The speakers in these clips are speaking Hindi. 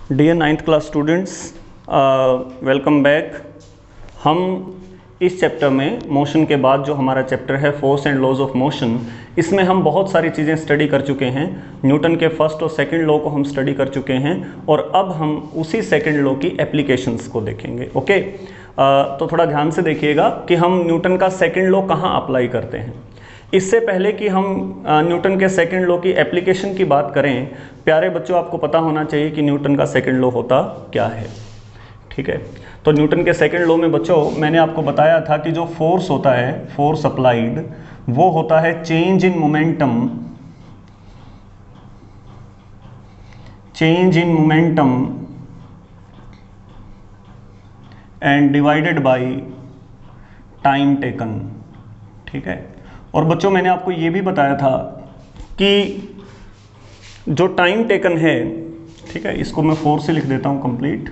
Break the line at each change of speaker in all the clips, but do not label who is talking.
Dear 9th class students, welcome back. हम इस चैप्टर में मोशन के बाद जो हमारा चैप्टर है force and laws of motion, इसमें हम बहुत सारी चीज़ें स्टडी कर चुके हैं। न्यूटन के फर्स्ट और सेकंड लॉ को हम स्टडी कर चुके हैं और अब हम उसी सेकंड लॉ की एप्लीकेशंस को देखेंगे। ओके, तो थोड़ा ध्यान से देखिएगा कि हम न्यूटन का सेकंड लॉ कहाँ अप्लाई करते हैं। इससे पहले कि हम न्यूटन के सेकंड लॉ की एप्लीकेशन की बात करें, प्यारे बच्चों आपको पता होना चाहिए कि न्यूटन का सेकंड लॉ होता क्या है। ठीक है, तो न्यूटन के सेकंड लॉ में बच्चों मैंने आपको बताया था कि जो फोर्स होता है, फोर्स अप्लाइड, वो होता है change in momentum, change in momentum and divided by time taken. ठीक है, और बच्चों मैंने आपको ये भी बताया था कि जो टाइम टेकन है, ठीक है, इसको मैं फोर्स से लिख देता हूं, कंप्लीट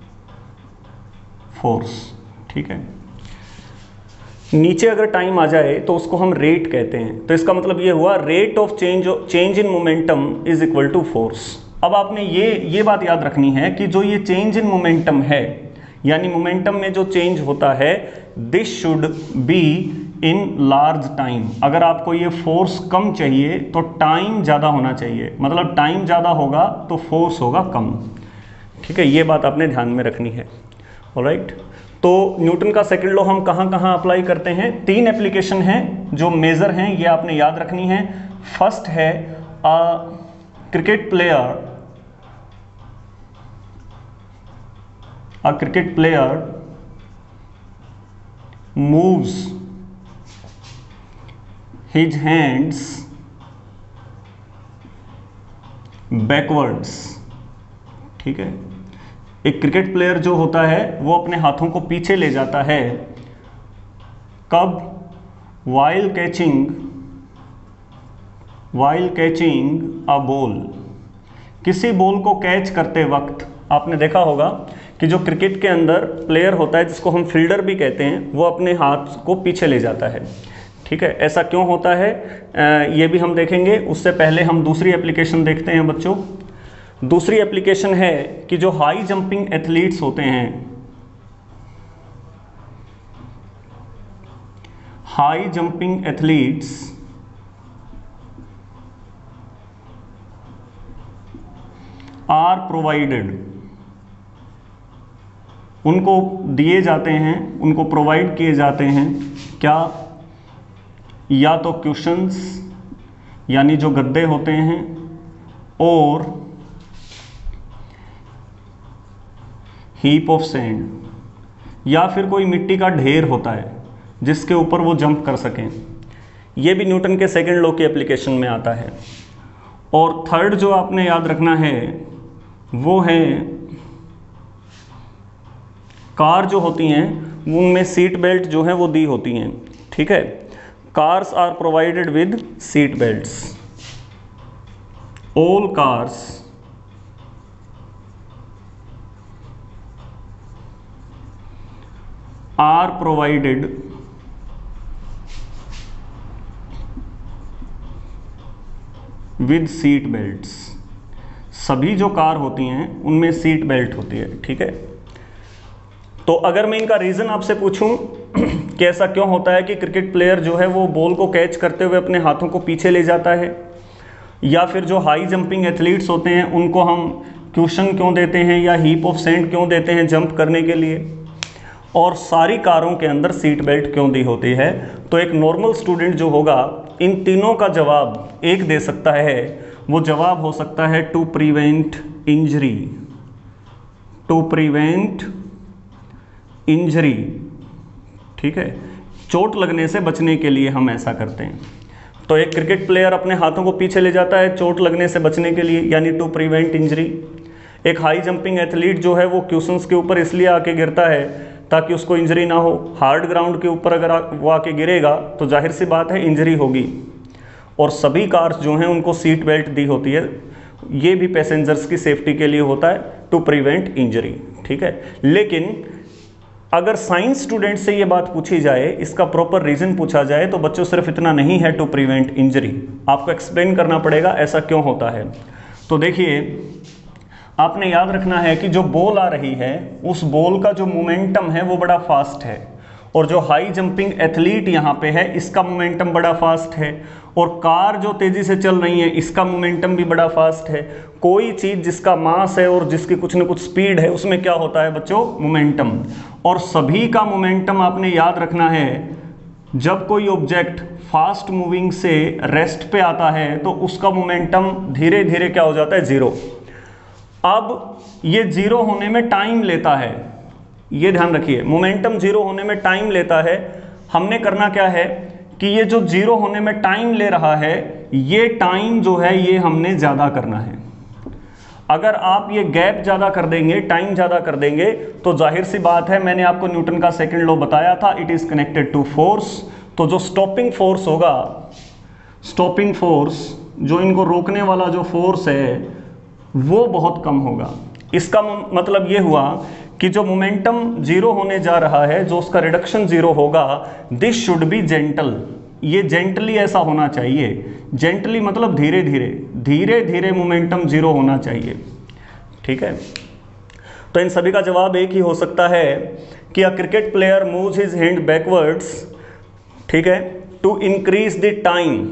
फोर्स। ठीक है, नीचे अगर टाइम आ जाए तो उसको हम रेट कहते हैं। तो इसका मतलब ये हुआ rate of change in momentum is equal to force. अब आपने ये बात याद रखनी है कि जो ये चेंज इन मोमेंटम है, यानी मोमेंटम में जो चेंज होता है, this should be in large time. अगर आपको ये फोर्स कम चाहिए तो टाइम ज़्यादा होना चाहिए, मतलब टाइम ज़्यादा होगा तो फोर्स होगा कम। ठीक है, ये बात आपने ध्यान में रखनी है। ऑलराइट, तो न्यूटन का सेकंड लॉ हम कहाँ कहाँ अप्लाई करते हैं? 3 एप्लीकेशन हैं जो मेजर हैं, ये आपने याद रखनी है। फर्स्ट है cricket player moves his hands backwards। ठीक है, एक क्रिकेट प्लेयर जो होता है वो अपने हाथों को पीछे ले जाता है। कब? while catching a ball। किसी बॉल को कैच करते वक्त आपने देखा होगा कि जो क्रिकेट के अंदर प्लेयर होता है, जिसको हम फील्डर भी कहते हैं, वो अपने हाथ को पीछे ले जाता है। ठीक है, ऐसा क्यों होता है ये भी हम देखेंगे। उससे पहले हम दूसरी एप्लीकेशन देखते हैं बच्चों। दूसरी एप्लीकेशन है कि जो हाई जंपिंग एथलीट्स होते हैं, high jumping athletes are provided, उनको दिए जाते हैं, उनको प्रोवाइड किए जाते हैं क्या? या तो क्वेश्चंस, यानी जो गद्दे होते हैं, और हीप ऑफ सैंड, या फिर कोई मिट्टी का ढेर होता है जिसके ऊपर वो जंप कर सकें। ये भी न्यूटन के सेकंड लॉ की एप्लीकेशन में आता है। और थर्ड जो आपने याद रखना है वो है कार जो होती हैं उनमें सीट बेल्ट जो है वो दी होती हैं। ठीक है, cars are provided with seat belts. All cars are provided with seat belts. सभी जो कार होती हैं उनमें सीट बेल्ट होती है। ठीक है, तो अगर मैं इनका रीज़न आपसे पूछूं कि ऐसा क्यों होता है कि क्रिकेट प्लेयर जो है वो बॉल को कैच करते हुए अपने हाथों को पीछे ले जाता है, या फिर जो हाई जंपिंग एथलीट्स होते हैं उनको हम क्वेश्चन क्यों देते हैं या हीप ऑफ सैंड क्यों देते हैं जंप करने के लिए, और सारी कारों के अंदर सीट बेल्ट क्यों दी होती है, तो एक नॉर्मल स्टूडेंट जो होगा इन तीनों का जवाब एक दे सकता है। वो जवाब हो सकता है to prevent injury, to prevent injury. ठीक है, चोट लगने से बचने के लिए हम ऐसा करते हैं। तो एक क्रिकेट प्लेयर अपने हाथों को पीछे ले जाता है चोट लगने से बचने के लिए, यानी टू प्रिवेंट इंजरी। एक हाई जंपिंग एथलीट जो है वो क्वेश्चंस के ऊपर इसलिए आके गिरता है ताकि उसको इंजरी ना हो। हार्ड ग्राउंड के ऊपर अगर वो आके गिरेगा तो जाहिर सी बात है इंजरी होगी। और सभी कार्स जो हैं उनको सीट बेल्ट दी होती है, ये भी पैसेंजर्स की सेफ्टी के लिए होता है, टू प्रिवेंट इंजरी। ठीक है, लेकिन अगर साइंस स्टूडेंट से ये बात पूछी जाए, इसका प्रॉपर रीजन पूछा जाए, तो बच्चों सिर्फ इतना नहीं है टू प्रिवेंट इंजरी, आपको एक्सप्लेन करना पड़ेगा ऐसा क्यों होता है। तो देखिए, आपने याद रखना है कि जो बॉल आ रही है उस बॉल का जो मोमेंटम है वो बड़ा फास्ट है, और जो हाई जंपिंग एथलीट यहाँ पे है इसका मोमेंटम बड़ा फास्ट है, और कार जो तेजी से चल रही है इसका मोमेंटम भी बड़ा फास्ट है। कोई चीज जिसका मास है और जिसकी कुछ न कुछ स्पीड है उसमें क्या होता है बच्चों, मोमेंटम। और सभी का मोमेंटम आपने याद रखना है, जब कोई ऑब्जेक्ट फास्ट मूविंग से रेस्ट पे आता है तो उसका मोमेंटम धीरे धीरे क्या हो जाता है, जीरो। अब ये जीरो होने में टाइम लेता है, ये ध्यान रखिए, मोमेंटम जीरो होने में टाइम लेता है। हमने करना क्या है कि ये जो जीरो होने में टाइम ले रहा है ये टाइम जो है ये हमने ज़्यादा करना है। अगर आप ये गैप ज़्यादा कर देंगे, टाइम ज़्यादा कर देंगे, तो जाहिर सी बात है, मैंने आपको न्यूटन का सेकंड लॉ बताया था, it is connected to force. तो जो स्टॉपिंग फोर्स होगा, स्टॉपिंग फोर्स जो इनको रोकने वाला जो फोर्स है वो बहुत कम होगा। इसका मतलब ये हुआ कि जो मोमेंटम जीरो होने जा रहा है, जो उसका रिडक्शन जीरो होगा, दिस शुड बी जेंटल। ये जेंटली ऐसा होना चाहिए, जेंटली मतलब धीरे धीरे, धीरे धीरे मोमेंटम जीरो होना चाहिए। ठीक है, तो इन सभी का जवाब एक ही हो सकता है कि a cricket player moves his hand backwards, ठीक है, to increase the time.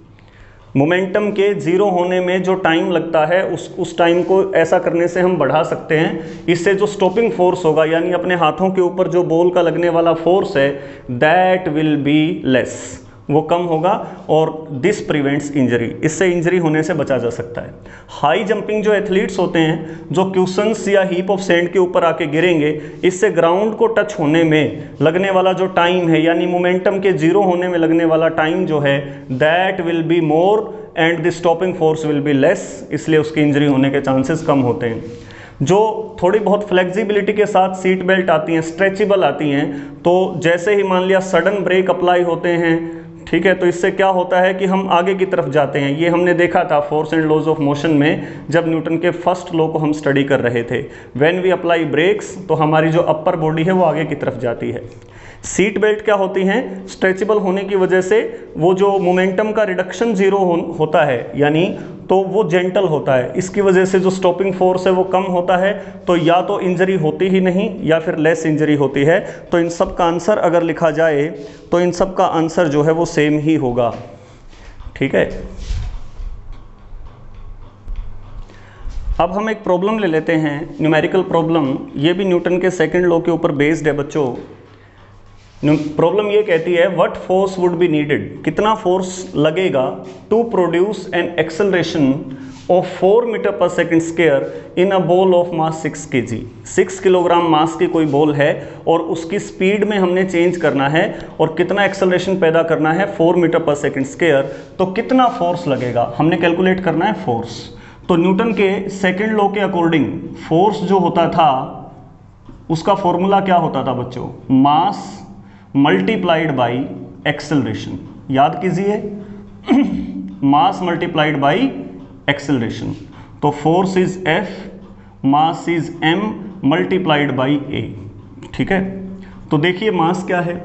Momentum के जीरो होने में जो टाइम लगता है उस टाइम को ऐसा करने से हम बढ़ा सकते हैं। इससे जो स्टॉपिंग फोर्स होगा, यानी अपने हाथों के ऊपर जो बॉल का लगने वाला फोर्स है, दैट विल बी लेस, वो कम होगा, और दिस प्रिवेंट्स इंजरी, इससे इंजरी होने से बचा जा सकता है। हाई जंपिंग जो एथलीट्स होते हैं, जो क्यूशंस या हीप ऑफ सैंड के ऊपर आके गिरेंगे, इससे ग्राउंड को टच होने में लगने वाला जो टाइम है, यानी मोमेंटम के जीरो होने में लगने वाला टाइम जो है, that will be more and the stopping force will be less, इसलिए उसकी इंजरी होने के चांसेस कम होते हैं। जो थोड़ी बहुत फ्लेक्सिबिलिटी के साथ सीट बेल्ट आती हैं, स्ट्रेचेबल आती हैं, तो जैसे ही मान लिया सडन ब्रेक अप्लाई होते हैं, ठीक है, तो इससे क्या होता है कि हम आगे की तरफ जाते हैं। ये हमने देखा था force and laws of motion में, जब न्यूटन के फर्स्ट लॉ को हम स्टडी कर रहे थे। व्हेन वी अप्लाई ब्रेक्स, तो हमारी जो अपर बॉडी है वो आगे की तरफ जाती है। सीट बेल्ट क्या होती हैं, स्ट्रेचेबल होने की वजह से वो जो मोमेंटम का रिडक्शन जीरो होता है, यानी तो वो जेंटल होता है, इसकी वजह से जो स्टॉपिंग फोर्स है वो कम होता है, तो या तो इंजरी होती ही नहीं या फिर लेस इंजरी होती है। तो इन सब का आंसर अगर लिखा जाए तो इन सब का आंसर जो है वो सेम ही होगा। ठीक है, अब हम एक प्रॉब्लम ले लेते हैं, न्यूमेरिकल प्रॉब्लम। ये भी न्यूटन के सेकंड लॉ के ऊपर बेस्ड है बच्चों। प्रॉब्लम ये कहती है, what force would be needed, कितना फोर्स लगेगा to produce an acceleration of 4 metre per second square in a ball of mass 6 kg। 6 kilogram mass की कोई बॉल है और उसकी स्पीड में हमने चेंज करना है और कितना एक्सेलरेशन पैदा करना है 4 मीटर पर सेकेंड स्क्वायर, तो कितना फोर्स लगेगा, हमने कैलकुलेट करना है फोर्स। तो न्यूटन के सेकेंड लॉ के अकॉर्डिंग फोर्स जो होता था उसका फॉर्मूला क्या होता था बच्चों, मास मल्टीप्लाइड बाई एक्सेलरेशन। याद कीजिए, मास मल्टीप्लाइड बाई एक्सेलरेशन। तो force is F, mass is M multiplied by A। ठीक है, तो देखिए मास क्या है,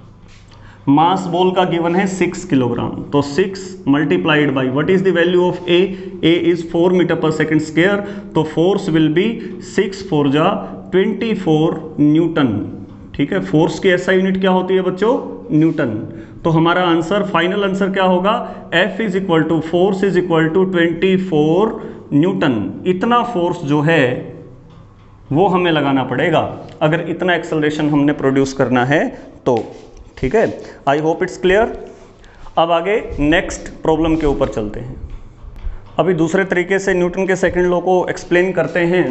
मास बॉल का गिवन है 6 किलोग्राम, तो 6 multiplied by what is the value of A, A is 4 metre per second square, तो फोर्स विल बी 6 4 जा 24 न्यूटन। ठीक है, फोर्स की ऐसा यूनिट क्या होती है बच्चों, न्यूटन। तो हमारा आंसर, फाइनल आंसर क्या होगा, F is equal to force is equal to 24 newton. इतना फोर्स जो है वो हमें लगाना पड़ेगा अगर इतना एक्सेलरेशन हमने प्रोड्यूस करना है तो। ठीक है, आई होप इट्स क्लियर। अब आगे नेक्स्ट प्रॉब्लम के ऊपर चलते हैं। अभी दूसरे तरीके से न्यूटन के सेकंड लॉ को एक्सप्लेन करते हैं।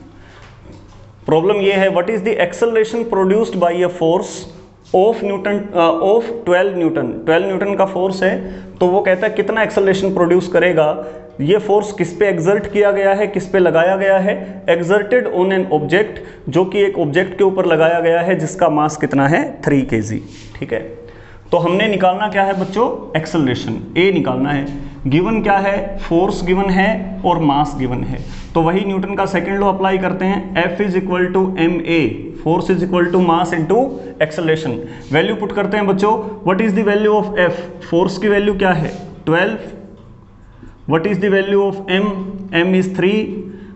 प्रॉब्लम ये है, what is the acceleration produced by a force of newton of 12 newton. 12 newton का फोर्स है, तो वो कहता है कितना एक्सेलरेशन प्रोड्यूस करेगा। ये फोर्स किस पे एक्सर्ट किया गया है, किस पे लगाया गया है, एक्सर्टेड ऑन एन ऑब्जेक्ट, जो कि एक ऑब्जेक्ट के ऊपर लगाया गया है जिसका मास कितना है 3 kg। ठीक है, तो हमने निकालना क्या है बच्चों, एक्सेलरेशन A निकालना है। गिवन क्या है, फोर्स गिवन है और मास गिवन है, तो वही न्यूटन का सेकंड लॉ अप्लाई करते हैं। F is equal to ma, force is equal to mass into acceleration. Value put करते हैं बच्चों, what is the value of F, force की वैल्यू क्या है 12, what is the value of M, M is 3,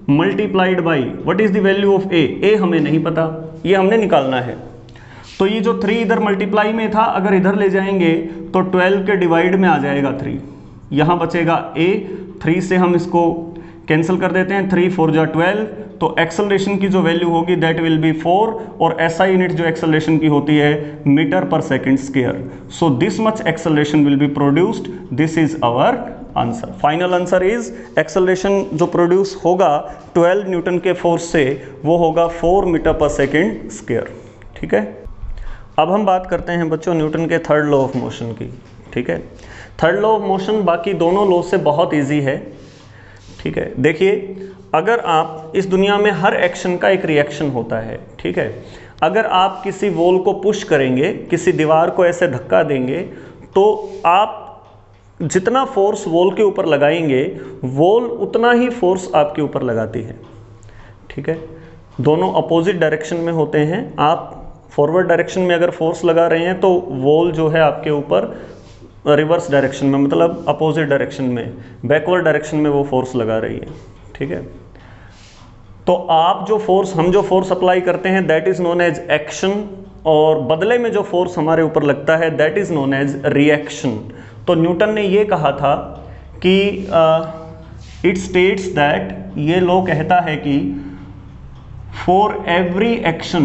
multiplied by what is the value of A हमें नहीं पता, ये हमने निकालना है। तो ये जो 3 इधर मल्टीप्लाई में था, अगर इधर ले जाएंगे तो 12 के डिवाइड में आ जाएगा 3, यहाँ बचेगा a, 3 से हम इसको कैंसिल कर देते हैं, 3 4 जा 12, तो एक्सेलरेशन की जो वैल्यू होगी दैट विल बी 4, और SI यूनिट जो एक्सेलरेशन की होती है metre per second square. So this much acceleration will be produced, this is our answer. Final answer is acceleration जो प्रोड्यूस होगा 12 न्यूटन के फोर्स से वो होगा 4 मीटर पर सेकेंड स्क्वायर। ठीक है, अब हम बात करते हैं बच्चों न्यूटन के थर्ड लॉ ऑफ मोशन की। ठीक है, थर्ड लॉ ऑफ मोशन बाकी दोनों लॉ से बहुत इजी है। ठीक है, देखिए अगर आप इस दुनिया में हर एक्शन का एक रिएक्शन होता है। ठीक है, अगर आप किसी वॉल को पुश करेंगे, किसी दीवार को ऐसे धक्का देंगे, तो आप जितना फोर्स वॉल के ऊपर लगाएंगे वॉल उतना ही फोर्स आपके ऊपर लगाती है। ठीक है, दोनों अपोजिट डायरेक्शन में होते हैं। आप फॉरवर्ड डायरेक्शन में अगर फोर्स लगा रहे हैं तो वॉल जो है आपके ऊपर रिवर्स डायरेक्शन में, मतलब अपोजिट डायरेक्शन में, बैकवर्ड डायरेक्शन में वो फोर्स लगा रही है। ठीक है, तो हम जो फोर्स अप्लाई करते हैं that is known as action, और बदले में जो फोर्स हमारे ऊपर लगता है that is known as reaction. तो न्यूटन ने ये कहा था कि इट स्टेट्स दैट, ये लॉ कहता है कि फॉर एवरी एक्शन,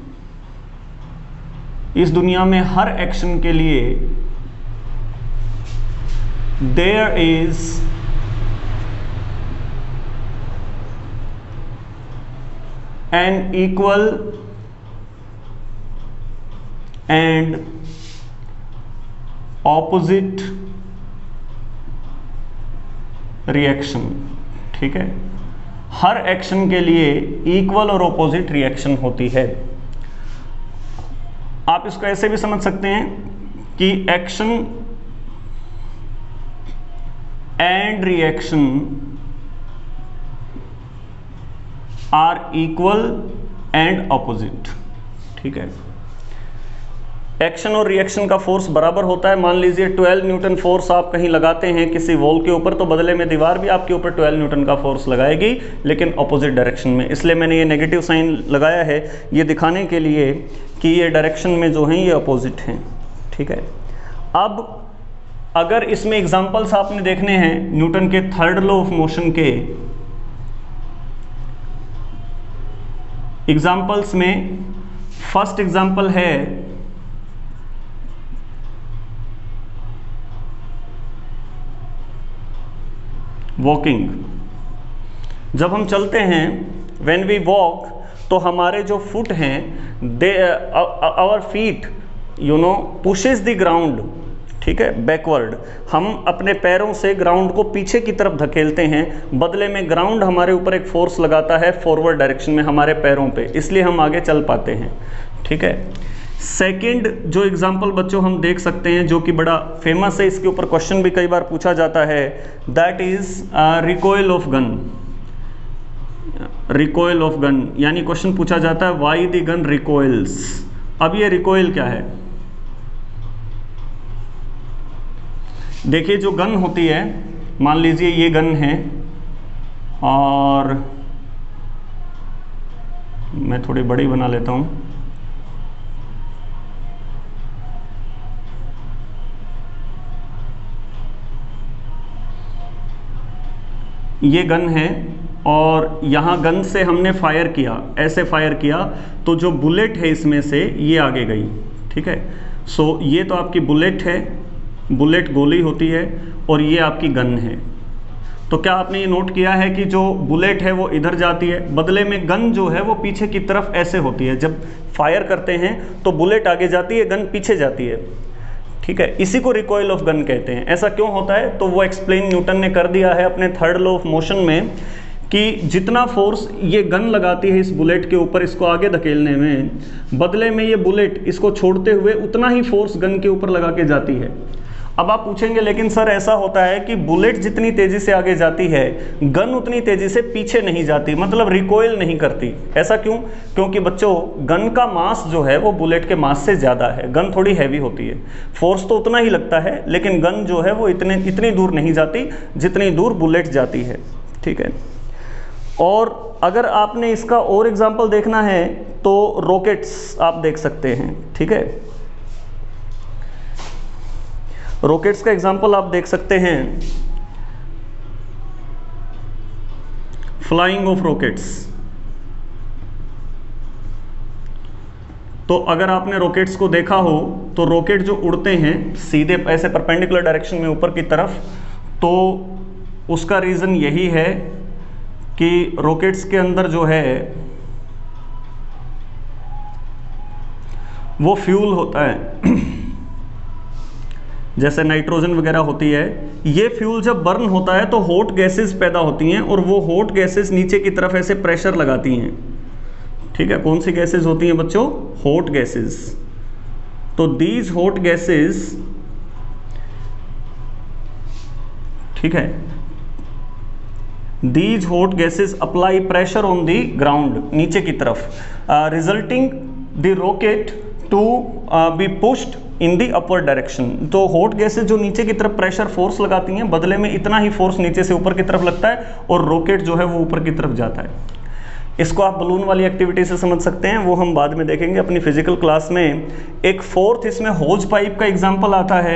इस दुनिया में हर एक्शन के लिए there is an equal and opposite reaction. ठीक है, हर एक्शन के लिए इक्वल और ऑपोजिट रिएक्शन होती है। आप इसको ऐसे भी समझ सकते हैं कि action and reaction are equal and opposite. ठीक है, एक्शन और रिएक्शन का फोर्स बराबर होता है। मान लीजिए 12 न्यूटन फोर्स आप कहीं लगाते हैं किसी वॉल के ऊपर, तो बदले में दीवार भी आपके ऊपर 12 न्यूटन का फोर्स लगाएगी, लेकिन ऑपोजिट डायरेक्शन में। इसलिए मैंने ये नेगेटिव साइन लगाया है, ये दिखाने के लिए कि ये डायरेक्शन में जो हैं ये अपोजिट हैं। ठीक है, अब अगर इसमें एग्जांपल्स आपने देखने हैं न्यूटन के थर्ड लॉ ऑफ मोशन के, एग्जांपल्स में फर्स्ट एग्जांपल है वॉकिंग। जब हम चलते हैं, व्हेन वी वॉक, तो हमारे जो फुट हैं they our feet pushes the ground. ठीक है, बैकवर्ड, हम अपने पैरों से ग्राउंड को पीछे की तरफ धकेलते हैं, बदले में ग्राउंड हमारे ऊपर एक फोर्स लगाता है फॉरवर्ड डायरेक्शन में हमारे पैरों पे, इसलिए हम आगे चल पाते हैं। ठीक है, सेकंड जो एग्जांपल बच्चों हम देख सकते हैं जो कि बड़ा फेमस है, इसके ऊपर क्वेश्चन भी कई बार पूछा जाता है, that is recoil of gun. Recoil of gun यानी क्वेश्चन पूछा जाता है व्हाई द गन रिकॉइल्स। अब ये रिकॉइल क्या है? देखिए जो गन होती है, मान लीजिए ये गन है और मैं थोड़ी बड़ी बना लेता हूँ। ये गन है और यहाँ गन से हमने फायर किया, ऐसे फायर किया, तो जो बुलेट है इसमें से ये आगे गई। ठीक है, सो ये तो आपकी बुलेट है, बुलेट गोली होती है, और ये आपकी गन है। तो क्या आपने ये नोट किया है कि जो बुलेट है वो इधर जाती है, बदले में गन जो है वो पीछे की तरफ ऐसे होती है। जब फायर करते हैं तो बुलेट आगे जाती है, गन पीछे जाती है। ठीक है, इसी को रिकॉइल ऑफ गन कहते हैं। ऐसा क्यों होता है तो वो एक्सप्लेन न्यूटन ने कर दिया है अपने थर्ड लॉ ऑफ मोशन में, कि जितना फोर्स ये गन लगाती है इस बुलेट के ऊपर इसको आगे धकेलने में, बदले में ये बुलेट इसको छोड़ते हुए उतना ही फोर्स गन के ऊपर लगा के जाती है। अब आप पूछेंगे लेकिन सर ऐसा होता है कि बुलेट जितनी तेजी से आगे जाती है गन उतनी तेजी से पीछे नहीं जाती, मतलब रिकॉइल नहीं करती। ऐसा क्यों? क्योंकि बच्चों गन का मास जो है वो बुलेट के मास से ज़्यादा है। गन थोड़ी हैवी होती है, फोर्स तो उतना ही लगता है, लेकिन गन जो है वो इतनी दूर नहीं जाती जितनी दूर बुलेट जाती है। ठीक है, और अगर आपने इसका और एग्जाम्पल देखना है तो रॉकेट्स आप देख सकते हैं, ठीक है। रॉकेट्स का एग्जाम्पल आप देख सकते हैं, फ्लाइंग ऑफ रॉकेट्स। तो अगर आपने रॉकेट्स को देखा हो तो रॉकेट जो उड़ते हैं सीधे ऐसे परपेंडिकुलर डायरेक्शन में ऊपर की तरफ, तो उसका रीज़न यही है कि रॉकेट्स के अंदर जो है वो फ्यूल होता है जैसे नाइट्रोजन वगैरह होती है। ये फ्यूल जब बर्न होता है तो हॉट गैसेस पैदा होती हैं और वो हॉट गैसेस नीचे की तरफ ऐसे प्रेशर लगाती हैं, ठीक है। कौन सी गैसेस होती हैं बच्चों? Hot gases. तो दीज हॉट गैसेस, ठीक है, these hot gases apply pressure on the ground, नीचे की तरफ, resulting the rocket to be pushed in the upward direction. तो हॉट गैसेस जो नीचे की तरफ प्रेशर फोर्स लगाती हैं, बदले में इतना ही फोर्स नीचे से ऊपर की तरफ लगता है और रॉकेट जो है वो ऊपर की तरफ जाता है। इसको आप बलून वाली एक्टिविटी से समझ सकते हैं, वो हम बाद में देखेंगे अपनी फिजिकल क्लास में। एक फोर्थ इसमें होज पाइप का एग्जाम्पल आता है।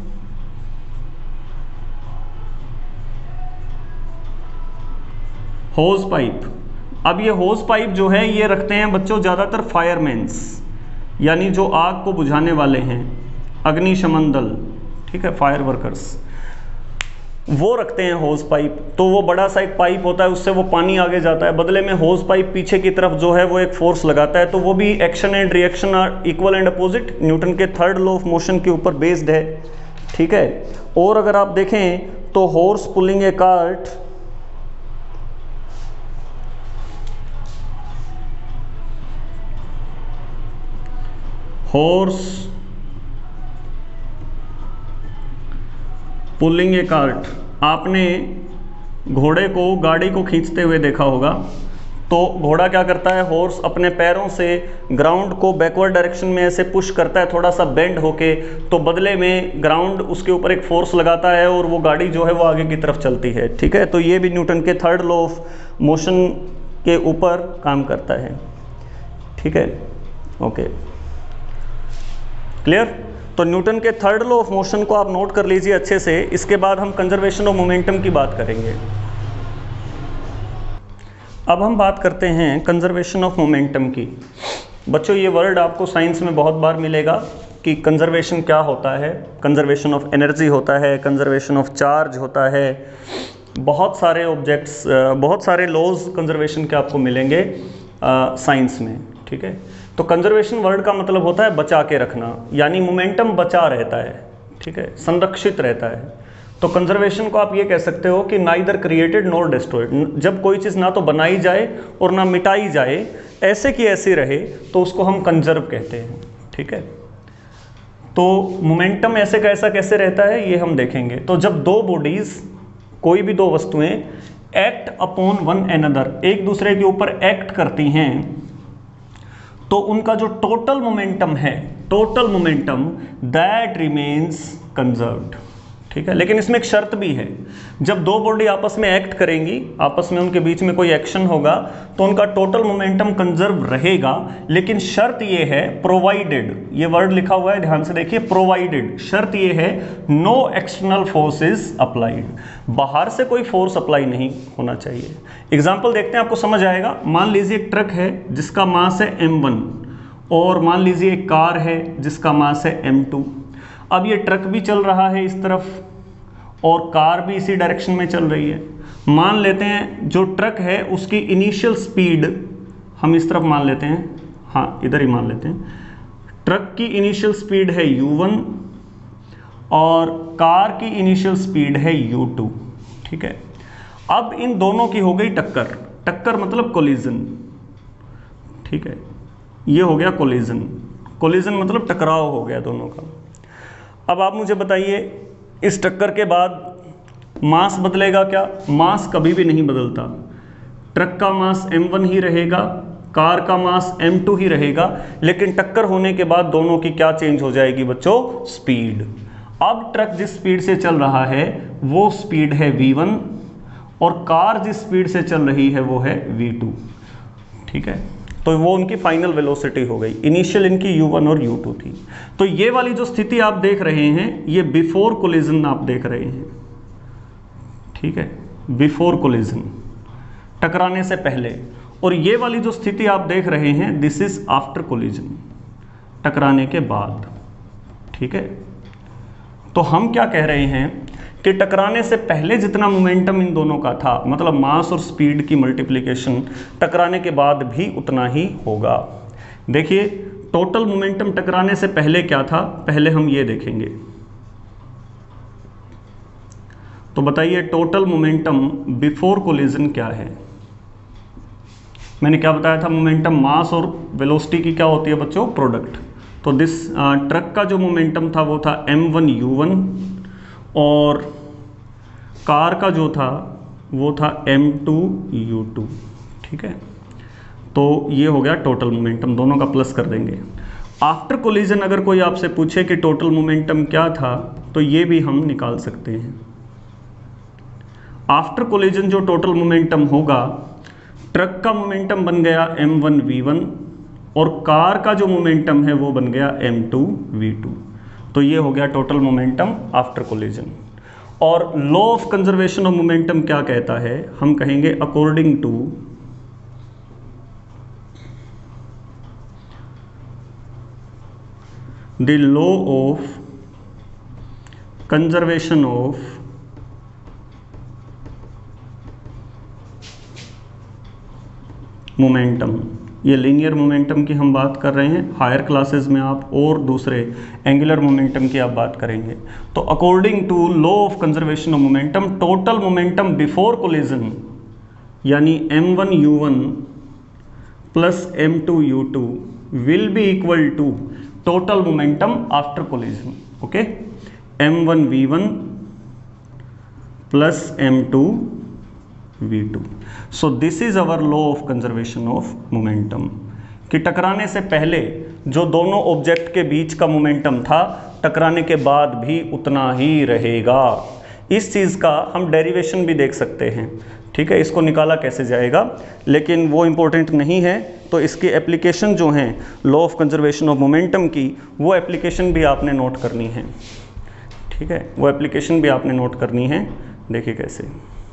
Hose pipe. अब ये होज पाइप जो है ये रखते हैं बच्चों ज़्यादातर फायरमैन्स, यानी जो आग को बुझाने वाले हैं, अग्निशमन दल, ठीक है, फायर वर्कर्स, वो रखते हैं होज पाइप। तो वो बड़ा सा एक पाइप होता है, उससे वो पानी आगे जाता है, बदले में होज पाइप पीछे की तरफ जो है वो एक फोर्स लगाता है। तो वो भी action and reaction are equal and opposite, Newton के थर्ड लॉ ऑफ मोशन के ऊपर बेस्ड है, ठीक है। और अगर आप देखें तो horse pulling a cart, horse pulling a cart, आपने घोड़े को गाड़ी को खींचते हुए देखा होगा। तो घोड़ा क्या करता है, हॉर्स अपने पैरों से ग्राउंड को बैकवर्ड डायरेक्शन में ऐसे पुश करता है, थोड़ा सा बेंड होके, तो बदले में ग्राउंड उसके ऊपर एक फोर्स लगाता है और वो गाड़ी जो है वो आगे की तरफ चलती है, ठीक है। तो ये भी न्यूटन के थर्ड लॉ ऑफ मोशन के ऊपर काम करता है, ठीक है, ओके, क्लियर। तो न्यूटन के थर्ड लॉ ऑफ मोशन को आप नोट कर लीजिए अच्छे से। इसके बाद हम कंजर्वेशन ऑफ मोमेंटम की बात करेंगे। अब हम बात करते हैं कंजर्वेशन ऑफ मोमेंटम की। बच्चों ये वर्ड आपको साइंस में बहुत बार मिलेगा कि कंजर्वेशन क्या होता है। कंजर्वेशन ऑफ एनर्जी होता है, कंजर्वेशन ऑफ चार्ज होता है, बहुत सारे ऑब्जेक्ट्स, बहुत सारे लॉज कंजर्वेशन के आपको मिलेंगे साइंस में, ठीक है। तो कंजर्वेशन वर्ड का मतलब होता है बचा के रखना, यानी मोमेंटम बचा रहता है, ठीक है, संरक्षित रहता है। तो कंजर्वेशन को आप ये कह सकते हो कि नाइदर क्रिएटेड नॉर डिस्ट्रॉयड, जब कोई चीज़ ना तो बनाई जाए और ना मिटाई जाए, ऐसे की ऐसी रहे, तो उसको हम कंजर्व कहते हैं, ठीक है। तो मोमेंटम ऐसे का ऐसा कैसे रहता है ये हम देखेंगे। तो जब दो बॉडीज, कोई भी दो वस्तुएं एक्ट अपॉन वन अनदर, एक दूसरे के ऊपर एक्ट करती हैं, तो उनका जो टोटल मोमेंटम है, total momentum that remains conserved, ठीक है। लेकिन इसमें एक शर्त भी है, जब दो बॉडी आपस में एक्ट करेंगी, आपस में उनके बीच में कोई एक्शन होगा, तो उनका टोटल मोमेंटम कंजर्व रहेगा। लेकिन शर्त ये है, प्रोवाइडेड, ये वर्ड लिखा हुआ है ध्यान से देखिए, प्रोवाइडेड, शर्त ये है no external force is applied, बाहर से कोई फोर्स अप्लाई नहीं होना चाहिए। एग्जाम्पल देखते हैं, आपको समझ आएगा। मान लीजिए एक ट्रक है जिसका मास है m1, और मान लीजिए एक कार है जिसका मास है m2। अब ये ट्रक भी चल रहा है इस तरफ और कार भी इसी डायरेक्शन में चल रही है। मान लेते हैं जो ट्रक है उसकी इनिशियल स्पीड हम इस तरफ मान लेते हैं, हाँ इधर ही मान लेते हैं। ट्रक की इनिशियल स्पीड है u1 और कार की इनिशियल स्पीड है u2, ठीक है। अब इन दोनों की हो गई टक्कर, टक्कर मतलब कोलिजन, ठीक है, ये हो गया कोलिजन, कोलिजन मतलब टकराव हो गया दोनों का। अब आप मुझे बताइए, इस टक्कर के बाद मास बदलेगा क्या? मास कभी भी नहीं बदलता, ट्रक का मास m1 ही रहेगा, कार का मास m2 ही रहेगा। लेकिन टक्कर होने के बाद दोनों की क्या चेंज हो जाएगी बच्चों? स्पीड। अब ट्रक जिस स्पीड से चल रहा है वो स्पीड है v1 और कार जिस स्पीड से चल रही है वो है v2, ठीक है। तो वो उनकी फाइनल वेलोसिटी हो गई। इनिशियल इनकी u1 और u2 थी। तो ये वाली जो स्थिति आप देख रहे हैं ये बिफोर कोलिजन आप देख रहे हैं, ठीक है, बिफोर कोलिजन, टकराने से पहले। और ये वाली जो स्थिति आप देख रहे हैं दिस इज आफ्टर कोलिजन, टकराने के बाद, ठीक है। तो हम क्या कह रहे हैं कि टकराने से पहले जितना मोमेंटम इन दोनों का था, मतलब मास और स्पीड की मल्टीप्लिकेशन, टकराने के बाद भी उतना ही होगा। देखिए टोटल मोमेंटम टकराने से पहले क्या था, पहले हम ये देखेंगे। तो बताइए टोटल मोमेंटम बिफोर कोलिजन क्या है। मैंने क्या बताया था, मोमेंटम मास और वेलोसिटी की क्या होती है बच्चों, प्रोडक्ट। तो दिस ट्रक का जो मोमेंटम था वो था m1u1 और कार का जो था वो था m2u2, ठीक है। तो ये हो गया टोटल मोमेंटम, दोनों का प्लस कर देंगे। आफ्टर कोलिजन अगर कोई आपसे पूछे कि टोटल मोमेंटम क्या था तो ये भी हम निकाल सकते हैं। आफ्टर कोलिजन जो टोटल मोमेंटम होगा, ट्रक का मोमेंटम बन गया m1v1 और कार का जो मोमेंटम है वो बन गया m2v2। तो ये हो गया टोटल मोमेंटम आफ्टर कोलिजन। और law of conservation of momentum क्या कहता है, हम कहेंगे according to the law of conservation of momentum. ये लीनियर मोमेंटम की हम बात कर रहे हैं, हायर क्लासेस में आप और दूसरे एंगुलर मोमेंटम की आप बात करेंगे। तो according to law of conservation of momentum, total momentum before collision यानी m1u1 plus m2u2 will be equal to total momentum after collision. Okay, m1v1 plus m2v2। So this is our law of conservation of momentum, कि टकराने से पहले जो दोनों ऑब्जेक्ट के बीच का मोमेंटम था टकराने के बाद भी उतना ही रहेगा। इस चीज़ का हम डेरिवेशन भी देख सकते हैं, ठीक है। इसको निकाला कैसे जाएगा लेकिन वो इम्पोर्टेंट नहीं है। तो इसकी एप्लीकेशन जो हैं law of conservation of momentum की, वो एप्लीकेशन भी आपने नोट करनी है, ठीक है। वो एप्लीकेशन भी आपने नोट करनी है। देखिए कैसे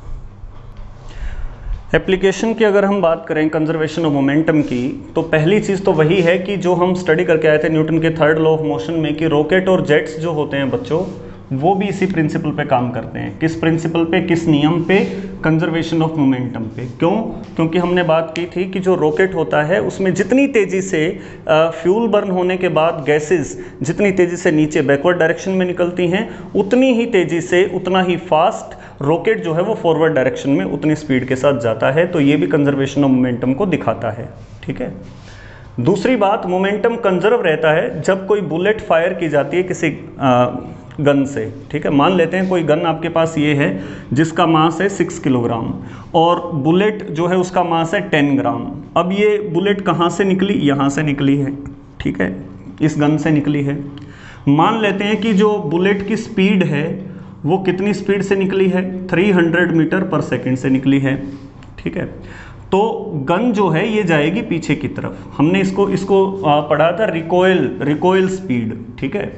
एप्लीकेशन की अगर हम बात करें कंजर्वेशन ऑफ मोमेंटम की, तो पहली चीज़ तो वही है कि जो हम स्टडी करके आए थे न्यूटन के थर्ड लॉ ऑफ मोशन में, कि रॉकेट और जेट्स जो होते हैं बच्चों वो भी इसी प्रिंसिपल पे काम करते हैं। किस प्रिंसिपल पे, किस नियम पे, कंजर्वेशन ऑफ मोमेंटम पे। क्यों? क्योंकि हमने बात की थी कि जो रॉकेट होता है उसमें जितनी तेज़ी से फ्यूल बर्न होने के बाद गैसेस जितनी तेज़ी से नीचे बैकवर्ड डायरेक्शन में निकलती हैं, उतनी ही तेज़ी से, उतना ही फास्ट रॉकेट जो है वो फॉरवर्ड डायरेक्शन में उतनी स्पीड के साथ जाता है। तो ये भी कंजर्वेशन ऑफ मोमेंटम को दिखाता है, ठीक है। दूसरी बात, मोमेंटम कंजर्व रहता है जब कोई बुलेट फायर की जाती है किसी गन से, ठीक है। मान लेते हैं कोई गन आपके पास ये है जिसका मास है 6 किलोग्राम और बुलेट जो है उसका मास है 10 ग्राम। अब ये बुलेट कहाँ से निकली, यहाँ से निकली है, ठीक है, इस गन से निकली है। मान लेते हैं कि जो बुलेट की स्पीड है वो कितनी स्पीड से निकली है, 300 मीटर पर सेकंड से निकली है, ठीक है। तो गन जो है ये जाएगी पीछे की तरफ। हमने इसको पढ़ा था रिकॉइल स्पीड, ठीक है।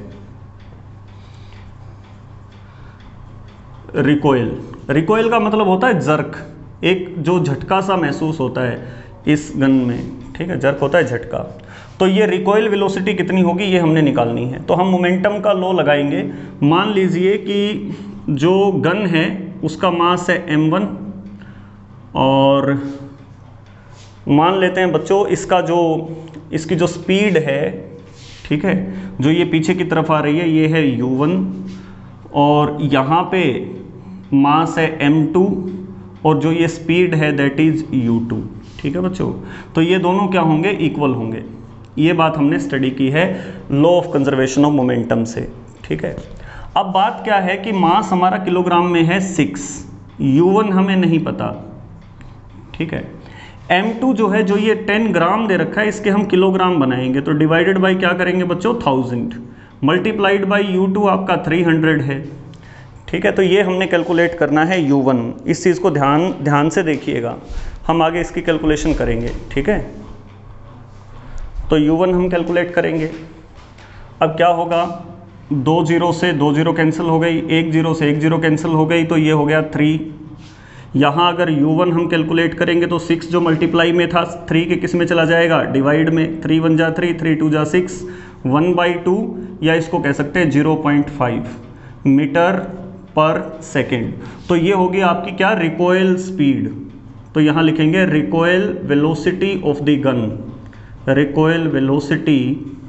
रिकॉइल का मतलब होता है जर्क, एक जो झटका सा महसूस होता है इस गन में, ठीक है, जर्क होता है झटका। तो ये रिकॉइल वेलोसिटी कितनी होगी ये हमने निकालनी है। तो हम मोमेंटम का लॉ लगाएंगे। मान लीजिए कि जो गन है उसका मास है m1 और मान लेते हैं बच्चों इसकी जो स्पीड है, ठीक है, जो ये पीछे की तरफ आ रही है ये है u1 और यहाँ पे मास है m2 और जो ये स्पीड है दैट इज u2, ठीक है बच्चों। तो ये दोनों क्या होंगे, इक्वल होंगे। ये बात हमने स्टडी की है law of conservation of momentum से, ठीक है। अब बात क्या है कि मास हमारा किलोग्राम में है 6, u1 हमें नहीं पता, ठीक है। m2 जो है, जो ये 10 ग्राम दे रखा है, इसके हम किलोग्राम बनाएंगे। तो डिवाइडेड बाय क्या करेंगे बच्चों, 1000 मल्टीप्लाइड बाय u2 आपका 300 है, ठीक है, तो ये हमने कैलकुलेट करना है u1। इस चीज़ को ध्यान से देखिएगा, हम आगे इसकी कैलकुलेशन करेंगे। ठीक है, तो u1 हम कैलकुलेट करेंगे। अब क्या होगा, 2 0 से 2 0 कैंसिल हो गई, 1 0 से 1 0 कैंसिल हो गई, तो ये हो गया 3। यहाँ अगर u1 हम कैलकुलेट करेंगे तो 6 जो मल्टीप्लाई में था 3 के किस में चला जाएगा, डिवाइड में। 3 1 जा 3, 3 2 जा 6, 1/2, या इसको कह सकते हैं 0.5 मीटर पर सेकेंड। तो ये होगी आपकी क्या, रिकॉइल स्पीड। तो यहाँ लिखेंगे recoil velocity of the gun, recoil velocity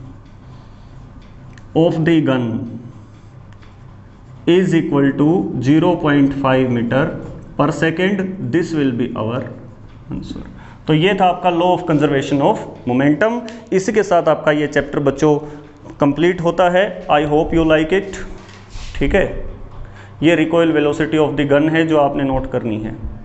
of the gun is equal to 0.5 metre per second. This will be our answer. तो ये था आपका law of conservation of momentum. इसी के साथ आपका ये चैप्टर बच्चों कंप्लीट होता है। I hope you like it. ठीक है, ये recoil velocity of the gun है जो आपने नोट करनी है।